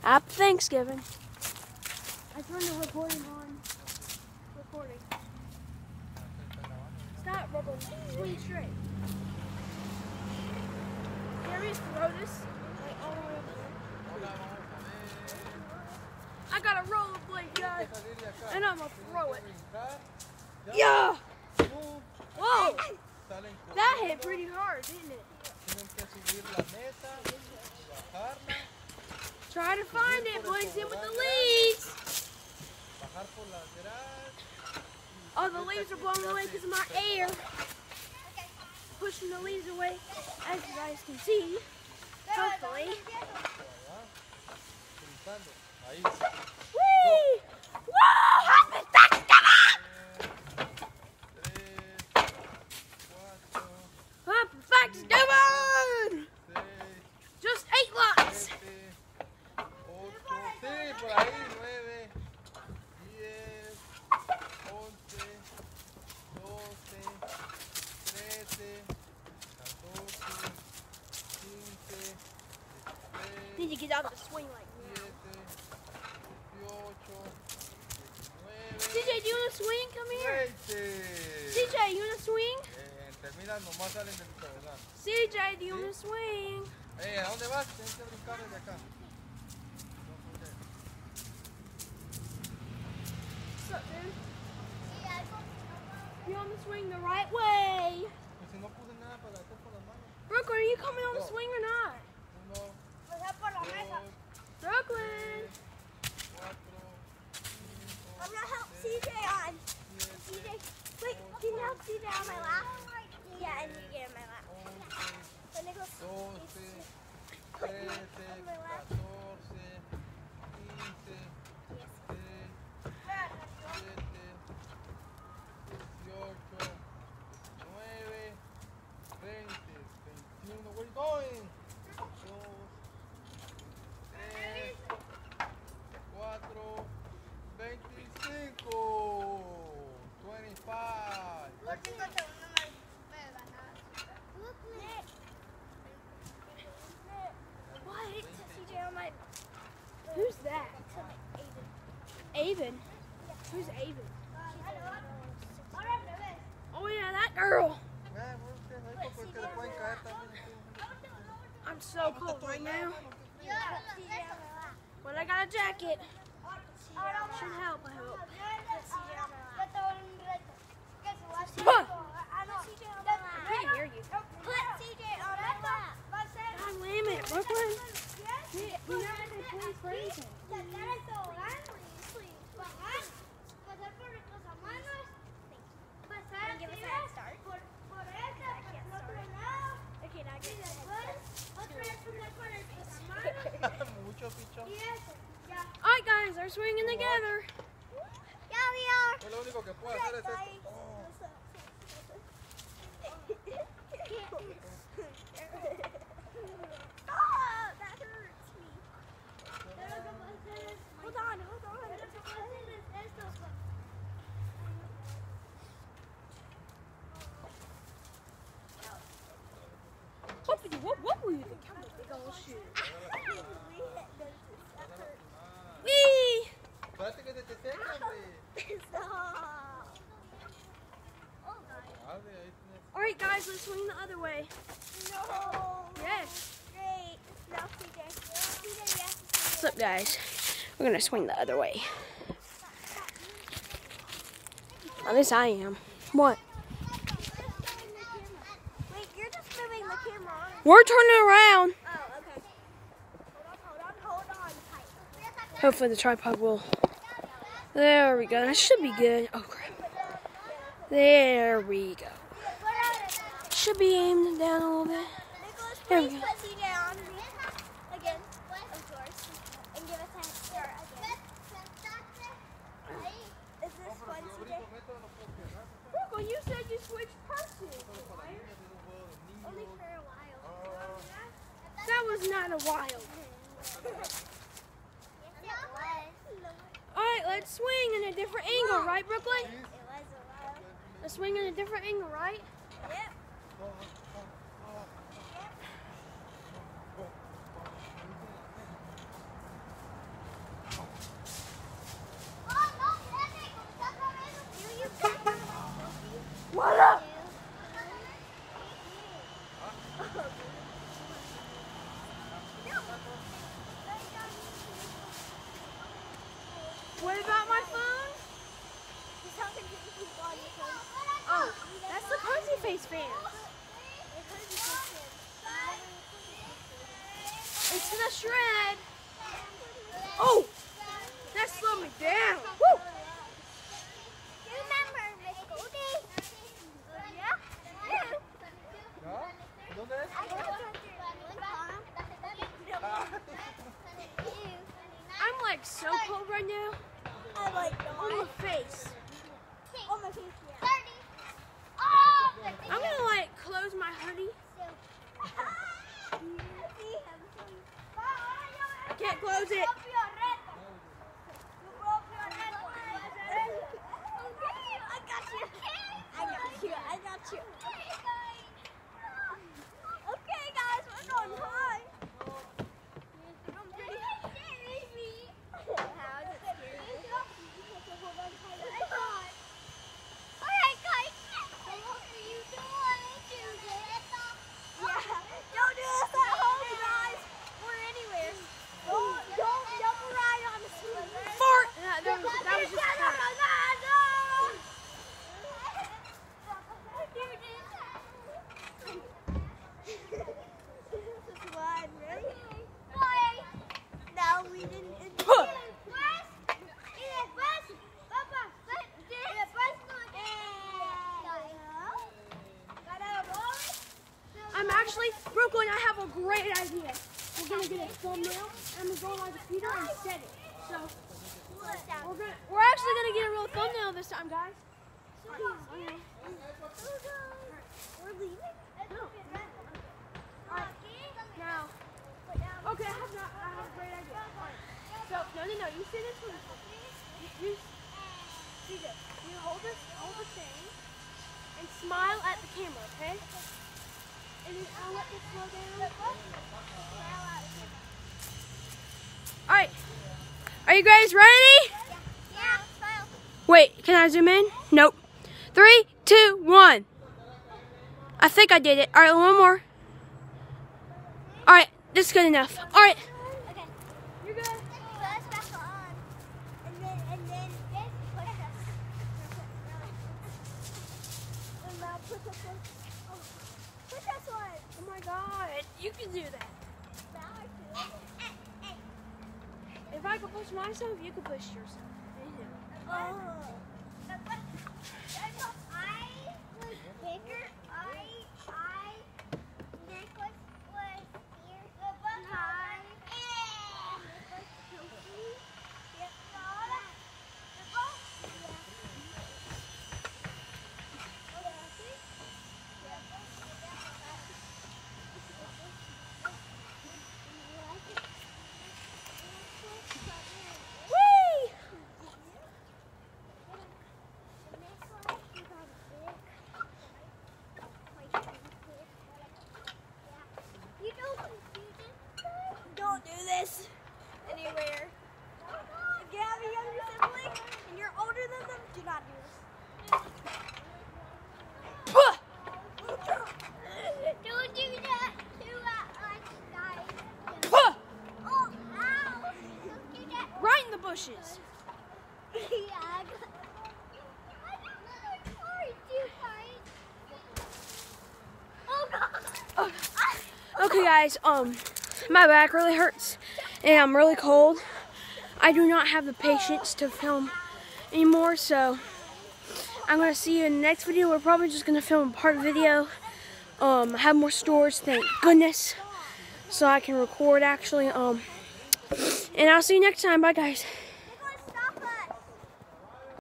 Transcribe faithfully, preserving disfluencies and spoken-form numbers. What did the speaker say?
Happy Thanksgiving. I turned the recording on. Recording. Stop, Brooklyn. Swing straight. Can we just throw this? Like, all the way over there? I got a rollerblade, guys. And I'm gonna throw it. Yeah! Whoa! That hit pretty hard, didn't it? Try to find it, boys, in with the leaves. Oh, the leaves are blowing away because of my air. Pushing the leaves away, as you guys can see. Hopefully. Whee! Whoa! Happy Thanksgiving! Happy Thanksgiving! Just eight lots. Need to get out of the swing like now. C J, do you want to swing? Come here. C J, you want to swing? C J, do you want to swing? Eh, ¿a dónde vas? Tienes que brincar desde acá. What's up, dude? You want to swing the right way? Brooklyn, are you coming on the swing or not? Brooklyn! I'm gonna help C J on. C J, wait, can you help C J on my lap? Yeah, and you get on my lap. So Nicholas, put on my lap. Where are you going? Who's that? Avon. Who's Avon? Oh yeah, that girl. I'm so cold right now. But I got a jacket. Should help, I hope. Huh. I can't hear you. Put C J on my lap. God damn it, Brooklyn. We never did play crazy. Give us a head start. Okay, now get it. Alright guys, they're swinging together. Yeah, we are. Lo único que puedo hacer es esto. Oh, that hurts me. Hold on, hold on. What were you, what, what were you thinking? Come on, big old shoe. Whee! Espérate que se te seca, hombre. Alright guys, let's swing the other way. No. Yes. Great. Now C J. C J, yes. What's up guys? We're gonna swing the other way. At least I am. What? Wait, you're just moving the camera on. We're turning around. Oh, okay. Hold on, hold on, hold on tight. Hopefully the tripod will. There we go. That should be good. Oh crap. There we go. Should be aimed down a little bit. Nicholas, There we please go. put C J on me. Again, of course. And give us a head start again. Is this fun, C J? Brooklyn, you said you switched purses. Only for a while. That was not a while. Alright, let's swing in a different angle, right, Brooklyn? It was a while. Let's swing in a different angle, right? Yep. Jays fans. It's the shred. Oh, that slowed me down. Woo. Do you remember Miss Goldie? Yeah? ¿Ya? ¿Dónde es? I don't I'm like so cold right now. I like On the face. on my face, yeah. I'm gonna like close my hoodie. I can't close it. I got you. I got you. I got you. Okay, guys, we're going high. I'm pretty scary. How is it scary? Alright, guys. What are you doing? Yeah, don't do this at home, guys. Or anywhere. Don't, don't double ride on the scooter. Fart. That, that was, that was just fart. No, we didn't. Puh. I'm actually, Brooklyn, I have a great idea. We're gonna get a thumbnail, and we're going on the computer and set it. So we're gonna, we're actually gonna get a real thumbnail this time, guys. Okay. We're leaving? No. Now, okay, I have, not, I have a great idea. So, no, no, no, you see this one. You, you see this. You hold this, hold the thing, and smile at the camera, okay? And then I'll let this slow down. Alright. Are you guys ready? Yeah, smile. Wait, can I zoom in? Nope. Three, two, one. I think I did it. Alright, one more. Alright, this is good enough. Alright. Okay. You're good. Let's back on. And then, and then, this push us. And now push us one. Oh, push us one. Oh my god, you can do that. Now I do. If I could push myself, you could push yourself. Oh. I was bigger. I, I, necklace was here. High. Necklace chunky. Yep. Whee! Don't do this anywhere. If you have a younger sibling and you're older than them, do not do this. Puh! Don't do that to us, guys. Puh! Oh, ow! Don't do that. Right in the bushes. Yeah, I got. I don't know. Sorry, too sorry. Oh God. Okay guys, um, my back really hurts and I'm really cold. I do not have the patience to film anymore, so I'm gonna see you in the next video. We're probably just gonna film a part video. Um, have more stores, thank goodness, so I can record actually. Um, and I'll see you next time. Bye guys.